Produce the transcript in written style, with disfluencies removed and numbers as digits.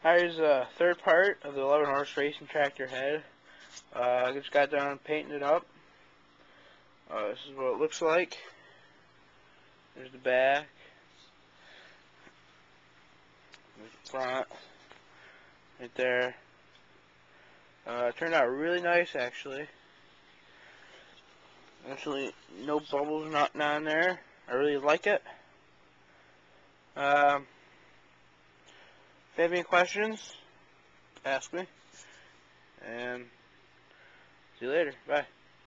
Here's a third part of the 11 horse racing tractor head. I just got done painting it up. This is what it looks like. There's the back. There's the front. Right there. It turned out really nice, actually. Actually, no bubbles nothing on there. I really like it. If you have any questions, ask me. And see you later. Bye.